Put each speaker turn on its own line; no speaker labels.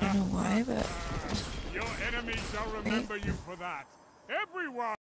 don't know why, but
Your enemies shall remember you for that. Everyone!